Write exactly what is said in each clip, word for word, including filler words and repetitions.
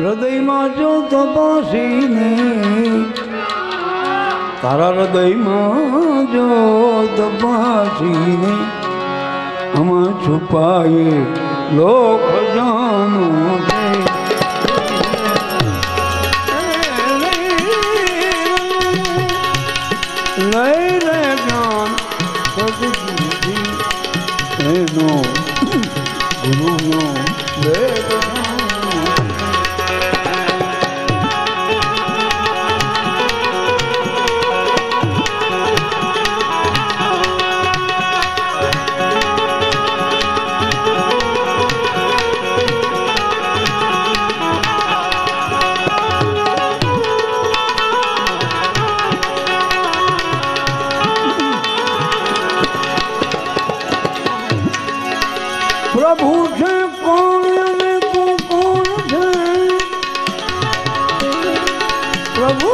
હૃદયમાં જો તપાસીને તારા હૃદયમાં જો તપાસીને આમાં છુપાયે લોક જાનો છે લઈ લે જ્ઞાન સદબુદ્ધિ એનો ગુરુનો વેદ પ્રભુ છે કોણ અને તું કોણ છે પ્રભુ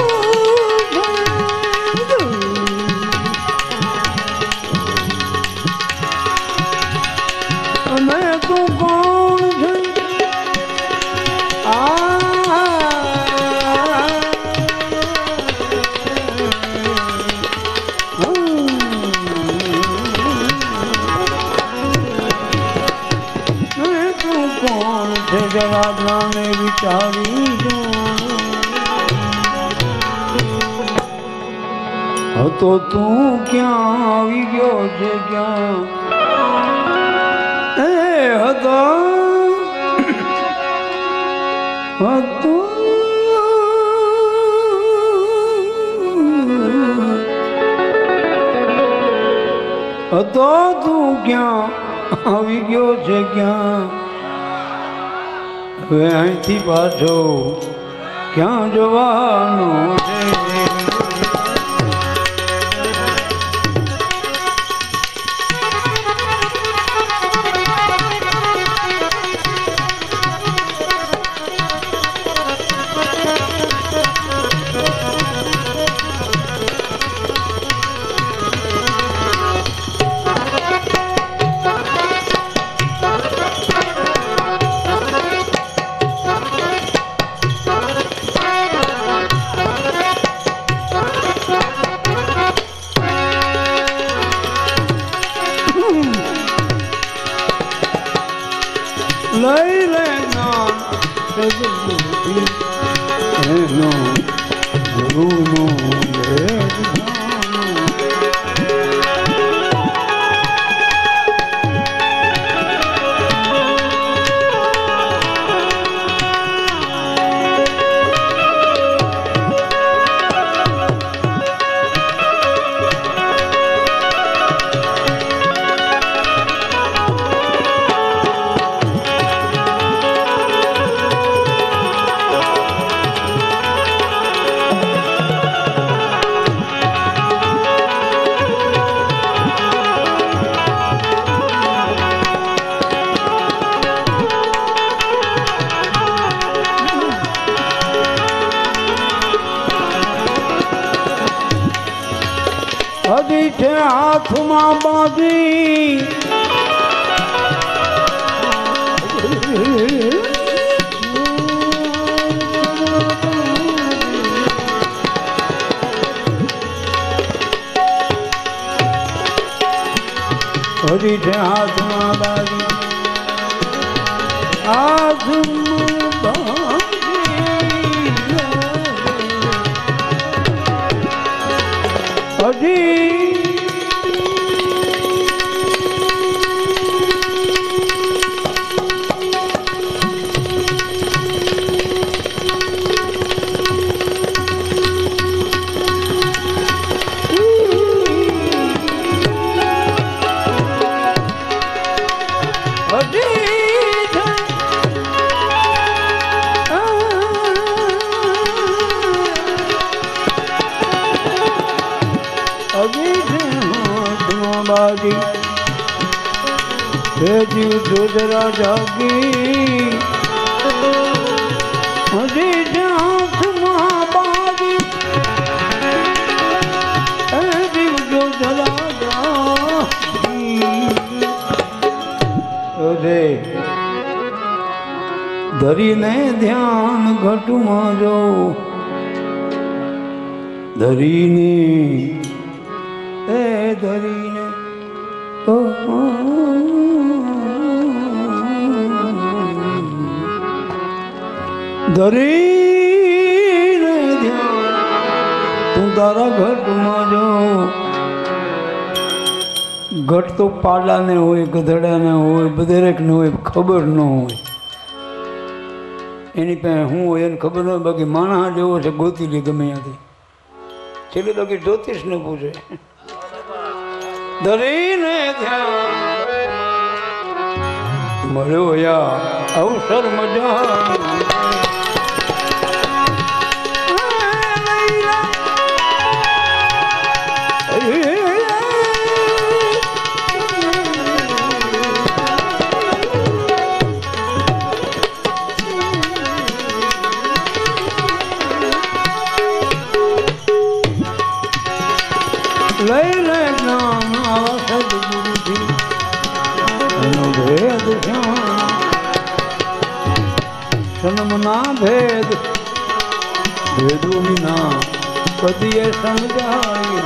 અને તું કોણ છે જવાબને વિચારી હતો તું ક્યાં આવી ગયો છે ક્યાં એ હતો હતો હતો તું ક્યાં આવી ગયો છે ક્યાં હવે અહીંથી પાછો ક્યાં જવાનું છે લઈ લે જ્ઞાન સદબુદ્ધિ એનો ગુરુનો વેદ હજી છે હાથમાં બાંધી હજી છે હાથમાં બાંધી હાથમાં બાંધી હજી જીવ જોજરા જાગી હજી હાથમાં બાજી જીવ જોજરા જાગી અરે ધરીને ધ્યાન ઘટમાં જો ધરીને એ ધરીને ઓ ધરીને ધ્યાન તું તારા ઘટમાં જો. ઘટ તો પાડાને હોય, ગધડાને હોય, દરેકને હોય, ખબર ન હોય. એની પાસે શું હોય એને ખબર ન હોય. બાકી માણસ જેવો છે ગોતી લે ગમે ત્યાંથી. છેલ્લે તો કે જ્યોતિષને પૂછે. ધરીને ધ્યાન મળ્યો યા અવસર મજા. લઈ લે જ્ઞાન આવા સદગુરુથી એનો ભેદ સનમના ભેદ ભેદો વિના કદીએ સમજાય.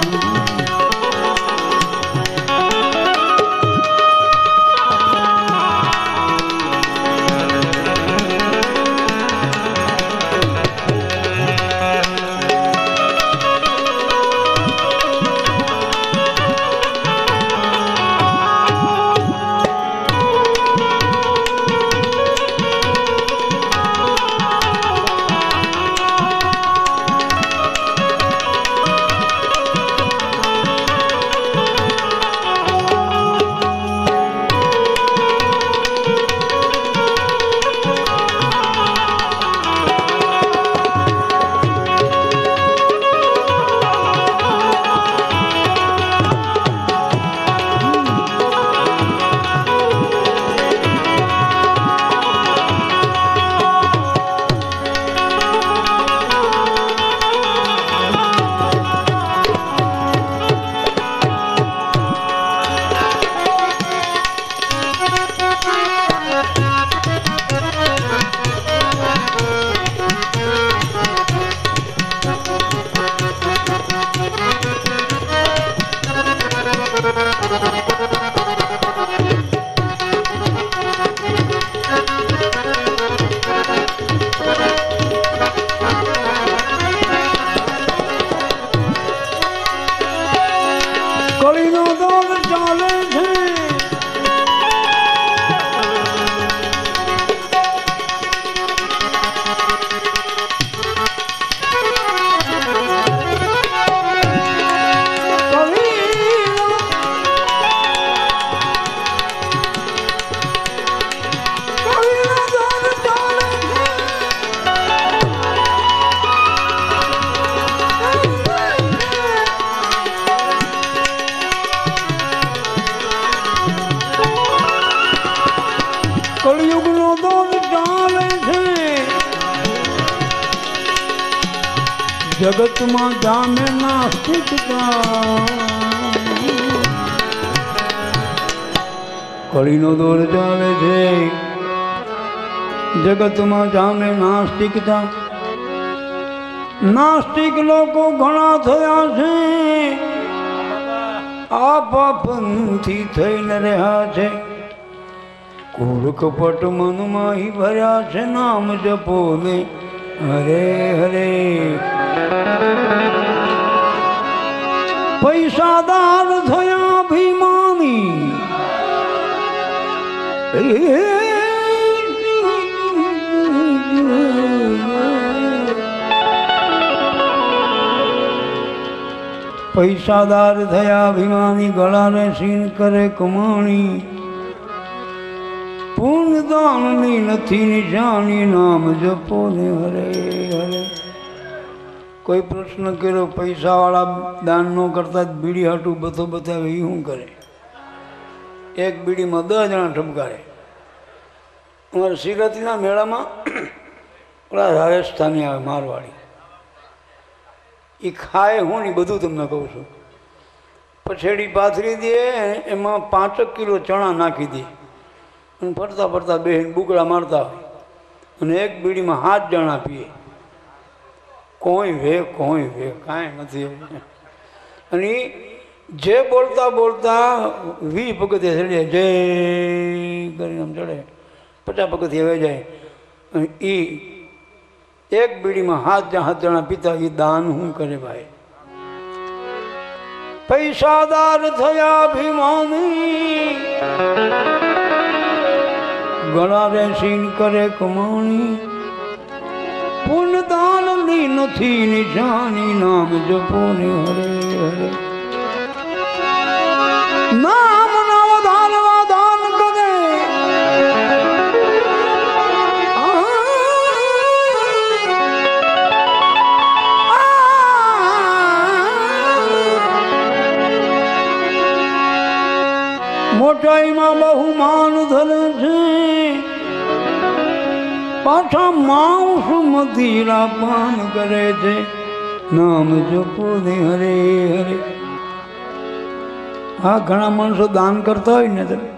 કળિયુગનો દોર ચાલે છે જગતમાં જામે નાસ્તિકતા. કળીનો દોર ચાલે છે જગતમાં જામે નાસ્તિકતા. નાસ્તિક લોકો ઘણા થયા છે, આપપંથી થઈને રહ્યા છે. કુળ કપટ મનમાં ભર્યા છે, નામ જપો ને હરે હરે. પૈસાદાર થયા અભિમાની, પૈસાદાર થયા અભિમાની, ગળાને સીન કરે કમાણી. પૂર્ણદાનની નથી નિશાની, નામ જપો ને હરે હરે. કોઈ પ્રશ્ન કર્યો પૈસાવાળા દાન ન કરતા જ બીડી હાટું બથો બતાવે, એ શું કરે? એક બીડીમાં દસ જણા ઠપકારે. અમારા શિવરાત્રિના મેળામાં ઓલા રાજસ્થાની આવે મારવાડી, એ ખાય હું ને બધું તમને કહું છું. પછેડી પાથરી દે, એમાં પાંચક કિલો ચણા નાખી દે અને ફરતા ફરતા બેહીને બુકડા મારતા હોય. અને એક બીડીમાં સાત જણા પીએ, કોઈ વે કોઈ વે કાંઈ નથી. અને જે બોલતા બોલતા વી પગથિયા ચડે, જય કરીને આમ ચડે, પચાસ પગથિયા વહી જાય. અને એ એક બીડીમાં સાત સાત જણા પીતા, એ દાન શું કરે ભાઈ? પૈસાદાર થયા અભિમાની, ગળા રેસીન કરે કમાણી, પુનદાન ની નથી નિશાની, નામ જપો ને હરે હરે. નામ ના વધારવા દાન કરે, મોટાઈમાં બહુમાન ધરે છે, પાછા માંસ મદિરા પાન કરે છે, નામ જપો ને હરે હરે. હા, ઘણા માણસો દાન કરતા હોય ને, તો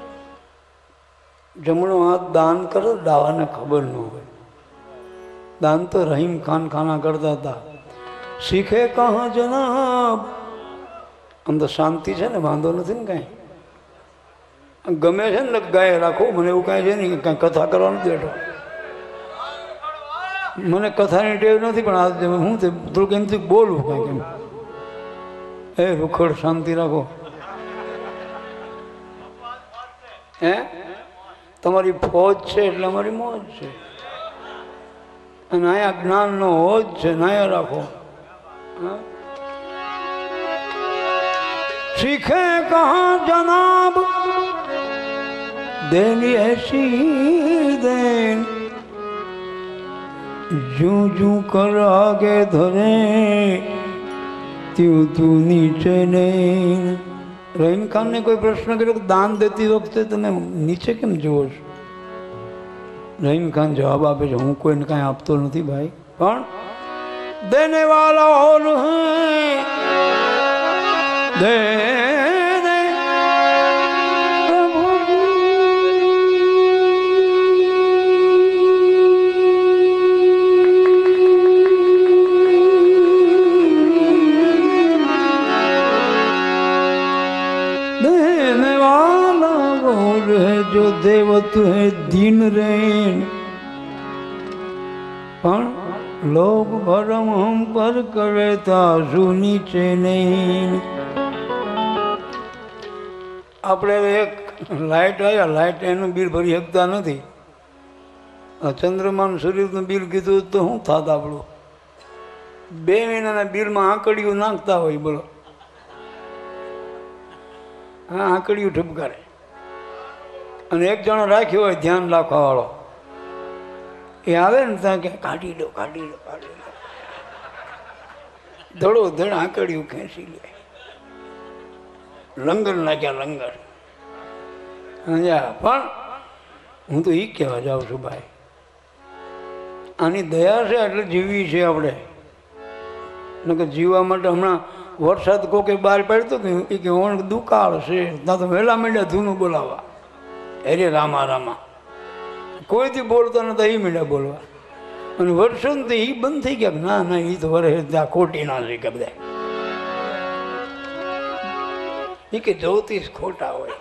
જમણો હાથ દાન કરે, ડાવાને ખબર ન હોય. દાન તો રહીમ ખાન ખાના કરતા હતા. શીખે કહા જનાબ, આમ તો શાંતિ છે ને, વાંધો નથી ને કાંઈ. ગમે છે ને ગાય રાખો, મને એવું કાંઈ છે નહીં, કાંઈ કથા કરવા નથી બેઠો. મને કથાની ટેવ નથી, પણ આ હું થોડુંક એમથી બોલું કાંઈક એમ. એ રૂખડ શાંતિ રાખો. હે, તમારી ફોજ છે એટલે અમારી મોજ છે. અને અહીંયા જ્ઞાનનો હોજ છે, નાયા રાખો. શીખે કહા જનાબ, દેની ऐसी देन, जूं जूं कर आगे धरे, त्यों तू नीचे नहीं. રહીમ ખાનને કોઈ પ્રશ્ન કર્યો કે દાન દેતી વખતે તમે નીચે કેમ જુઓ છો? રહીમ ખાન જવાબ આપે છે, હું કોઈને કાંઈ આપતો નથી ભાઈ, પણ દેને વાલા ઓર હૈ, દે जो देवत है दीन रेन, पण लोग भरम हम पर करे ताजू नीचे नहीं. આપણે એક લાઇટ આવ્યા, લાઇટ એનું બિલ ભરી શકતા નથી. ચંદ્રમાન સૂર્યનું બિલ કીધું તો શું થાત આપણું? બે મહિનાના બિલમાં આંકડીઓ નાખતા હોય, બોલો. હા, આંકડીઓ ઠપકારે. અને એક જણો રાખ્યો હોય ધ્યાન રાખવા વાળો, એ આવે ને ત્યાં કે કાઢી લો કાઢી લો કાઢી લો, ધડો ધડ આંકડીઓ ખેંચી લે. લંગર નાખ્યા લંગર. પણ હું તો એ કહેવા જાઉં છું ભાઈ, આની દયા છે એટલે જીવી છે આપણે. નકર જીવવા માટે હમણાં વરસાદ કોકે બહાર પાડતો કે કે ઓણ દુકાળ છે, ત્યાં તો વહેલા માંડ્યા ધૂનું બોલાવવા, અરે રામા રામા. કોઈથી બોલતા નતા, એ મીંડા બોલવા. અને વર્ષો તો એ બંધ થઈ ગયા, ના ના એ તો વર્ષ ત્યાં ખોટી ના છે કે બધા. એ કે જ્યોતિષ ખોટા હોય.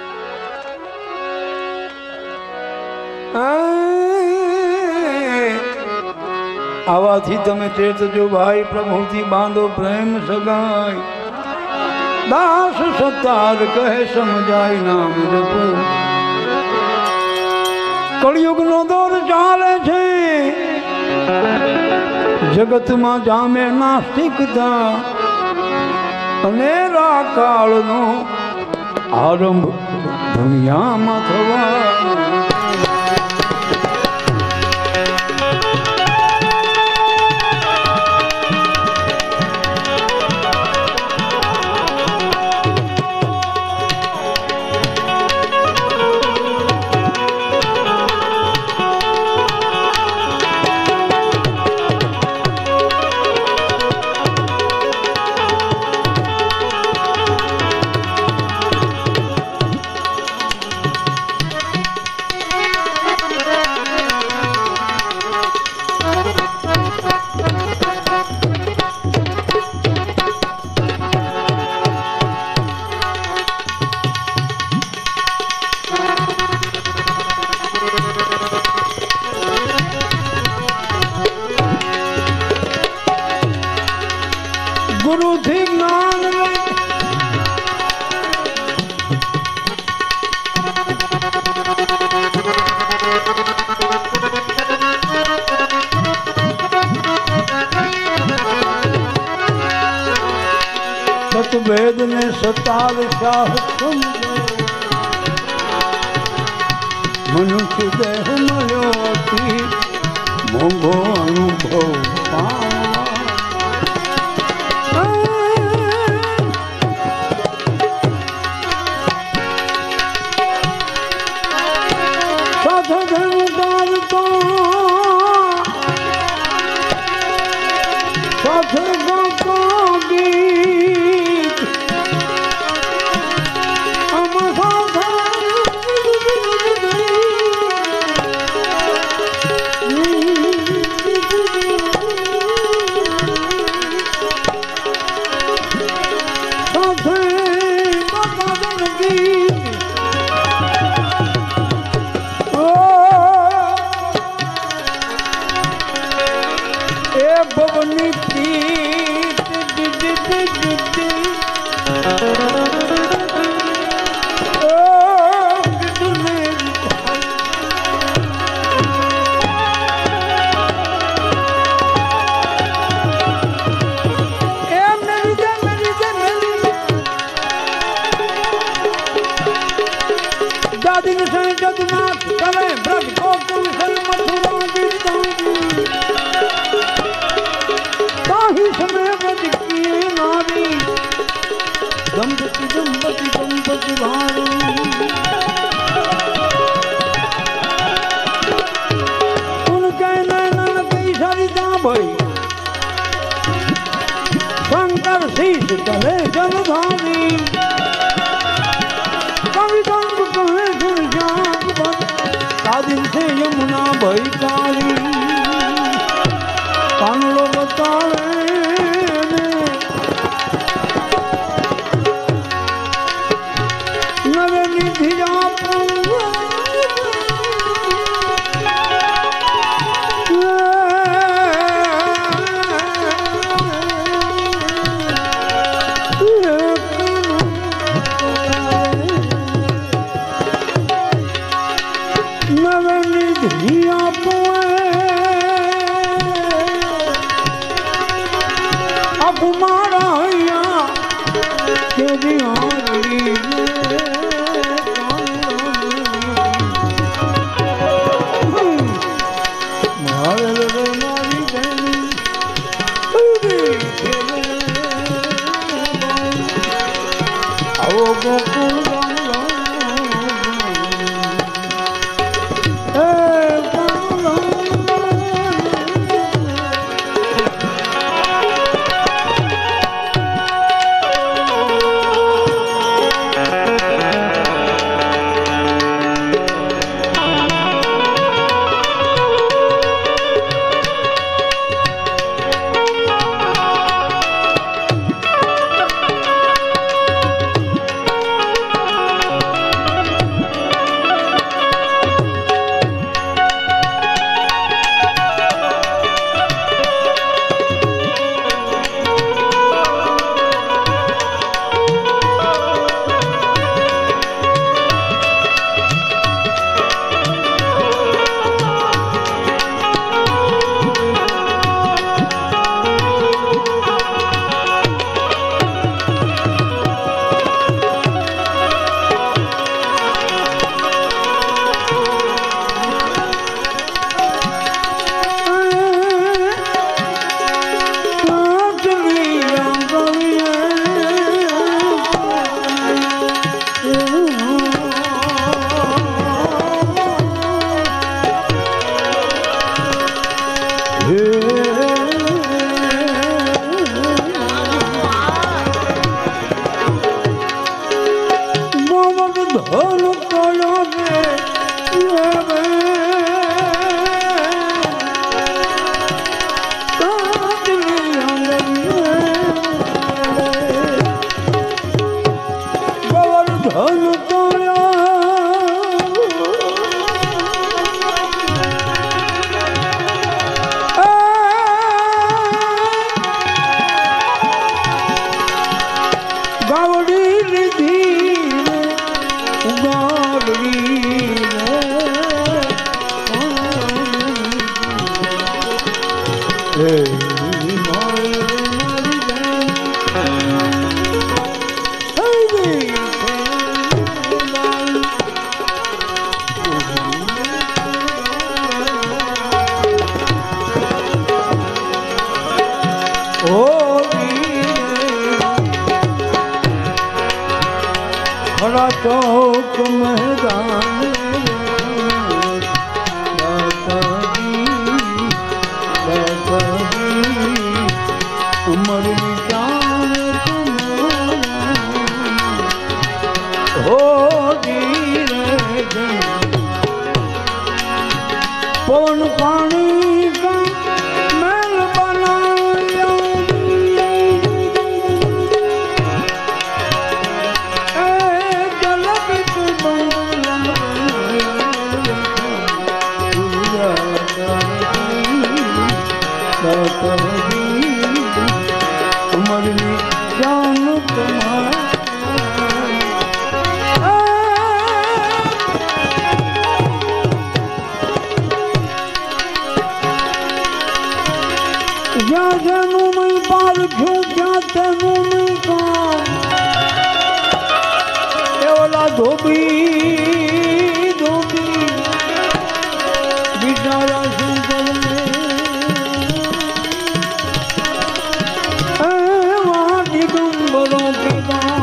આવાથી તમે ચેતજો ભાઈ, પ્રભુથી બાંધો પ્રેમ સગાઈ. દાસ સતાર કહે સમજાય, નામ જપો. કળિયુગ નો દોર ચાલે છે, જગતમાં જામે નાસ્તિકતા, અને કાળ નો આરંભ દુનિયામાં થવા. सत भेद ने सतार शाह समझो मनुष्य देह मयो अति मोंघो अनुभव पावा साथ धर्मदार तो साथ गाता गीत हम साथ भवनी पीत दिद दिद दादी ने सही जगन्नाथ चले ब्रज गोकुल सल मथुरा गिरधारी ताही समय ब्रज की नारी दंपति दंपति दंपति भारी उनके नैनन कई सरिता भई शंकर शीश चले जलधारी दिन से यमुना भई काली कानलो बतावे नवे निधि चौक मैदान अमर विचार हो धीरे पवन पानी का महल बनाया जल बिच अमर जान तुम्हारा ज्या जनु में पालख्यो क्या तेनु में काम एवला धोबी धोबी बिचारा शंकर वहाँ दिगंबरों के गाँव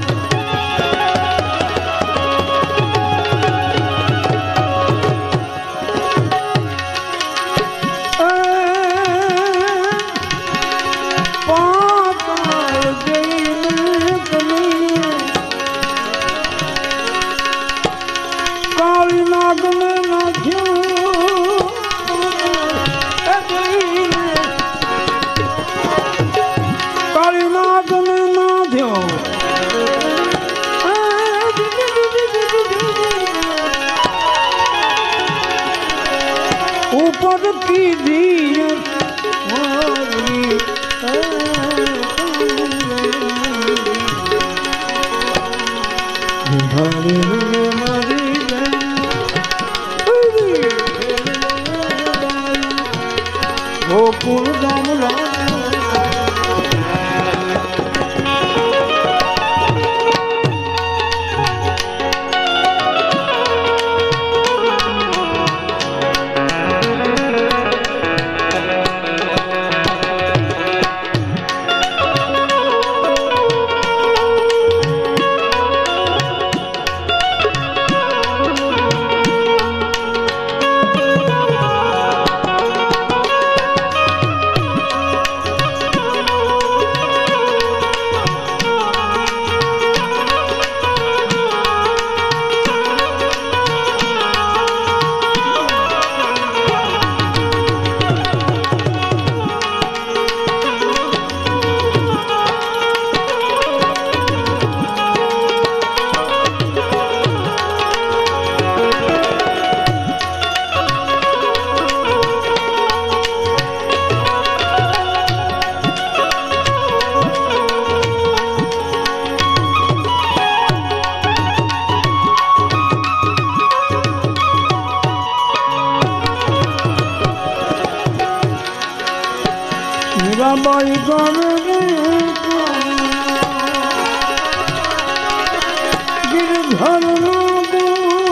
ऊपर की दियत मारी हरे मरी गोकुल दामला मीराबाई गावे गिरधर नागो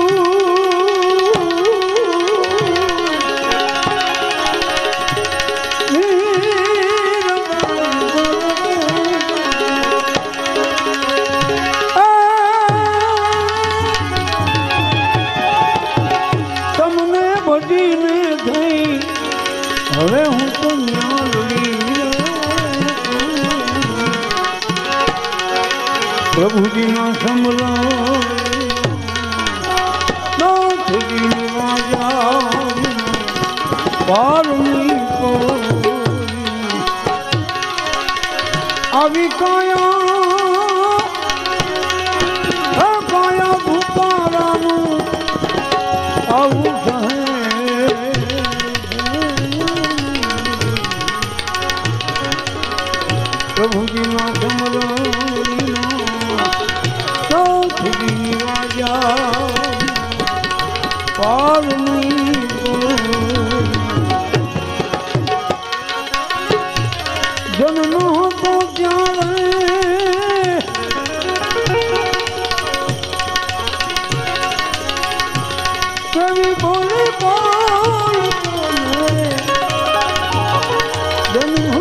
તમને ભજીને થઈ હવે હું તો ન્યાલડી प्रभु जी ना समरा नाथ जी राजा पारमी को अभी काया काया भूपारा आऊ प्रभु जी ना समरा राजा पारमी जन्म तो जाने कभी बोले बोल जन्म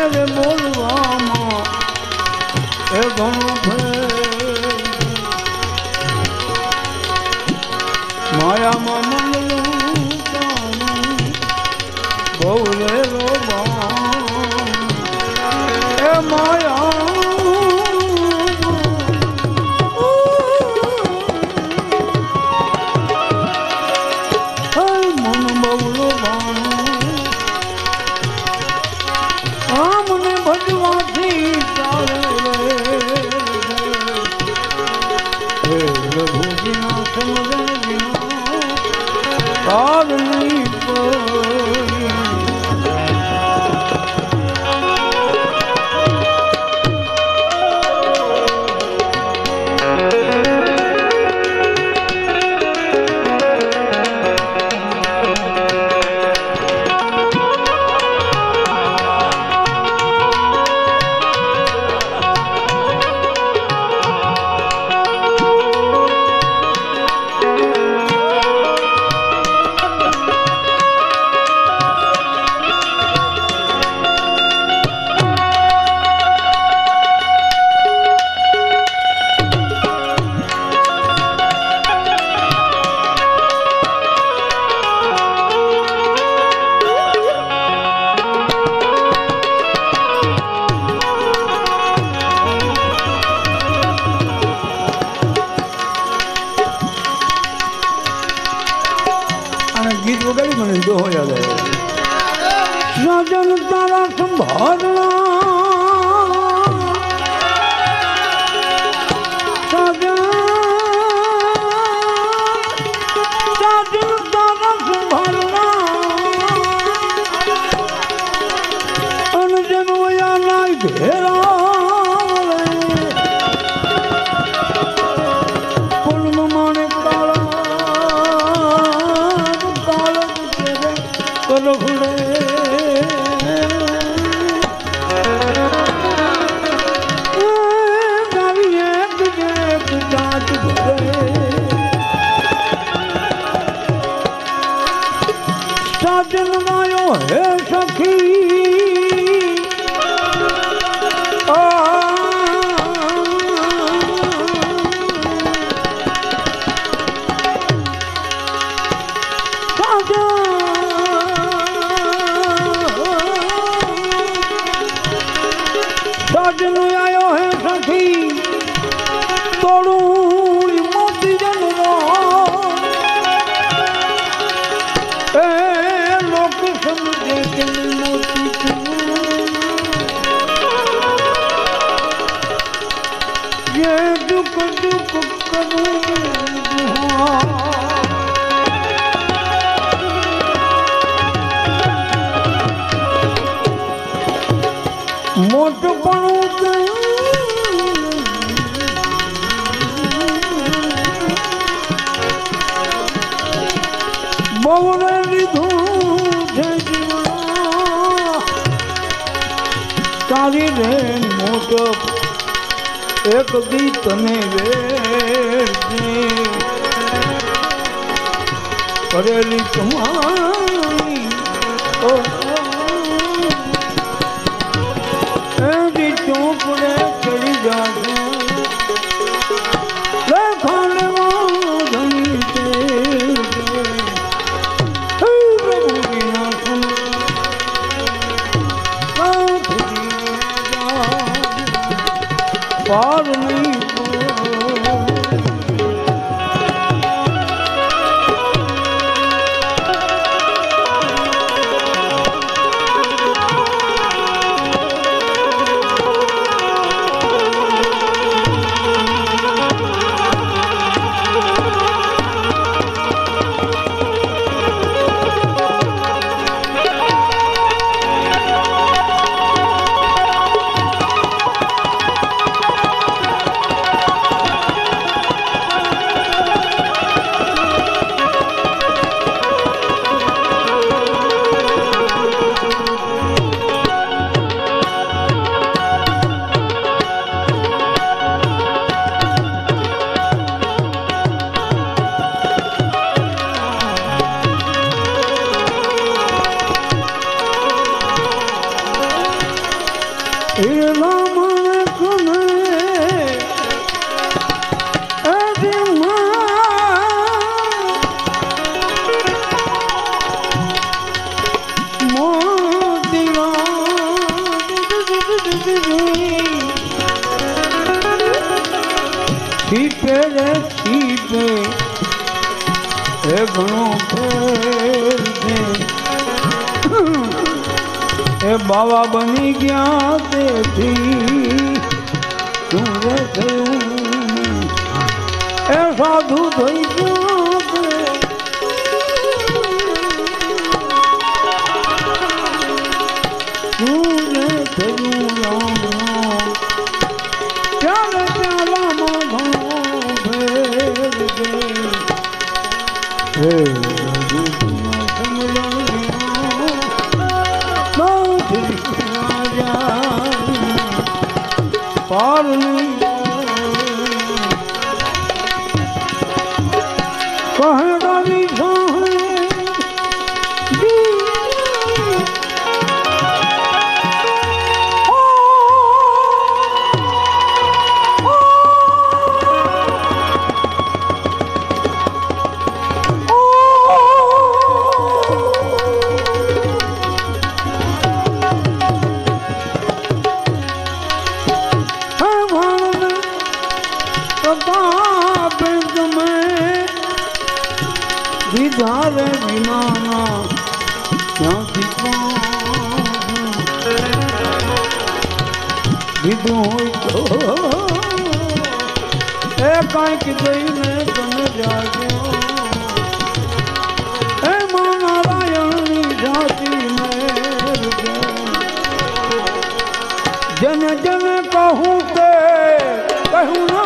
રે બોલવામાં એ ઘણો ફેર માયામાં મંગલું બહુ રે રોબા એ માયા સાજન તારા સંભાળના સાજન સાજન તારા સંભાળના અને જનવયા નાય ઘેરા પૂર્ણ માને કાળા કાળ કલફડે સાજન માયો હે સખી સાજન આયો હે સખી તોડું મોતી જનરો એ લોક સમજે કે મોતી ये दुख दुख करूं मोटपणું બહુ લીધું છે તારી રે મોટો એક દી તને કરેલી તમારી એની ચોપડે ચડી જાશે લેખાણમાં ધણી છે પ્રભુ વિના સુન પાર નહીં रे सीपे हे घणो फेर दे हे बाबा बनी गया ते थी तू रे थयूं हे साधु थई गया तू रे थयूं राम राम प्यार प्याला मां घणो फेर दे हे पार कहेगा विधारे विमाना विधु ए काई की गई ने तन जागे ए मां नारायण जाति मेर जन जन कहूँ के कहूँ ना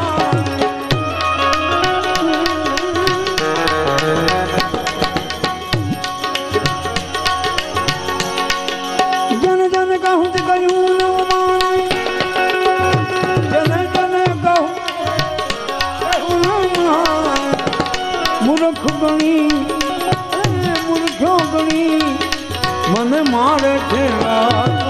मूर्ख गणी मूर्खों गणी मन मारे ठेला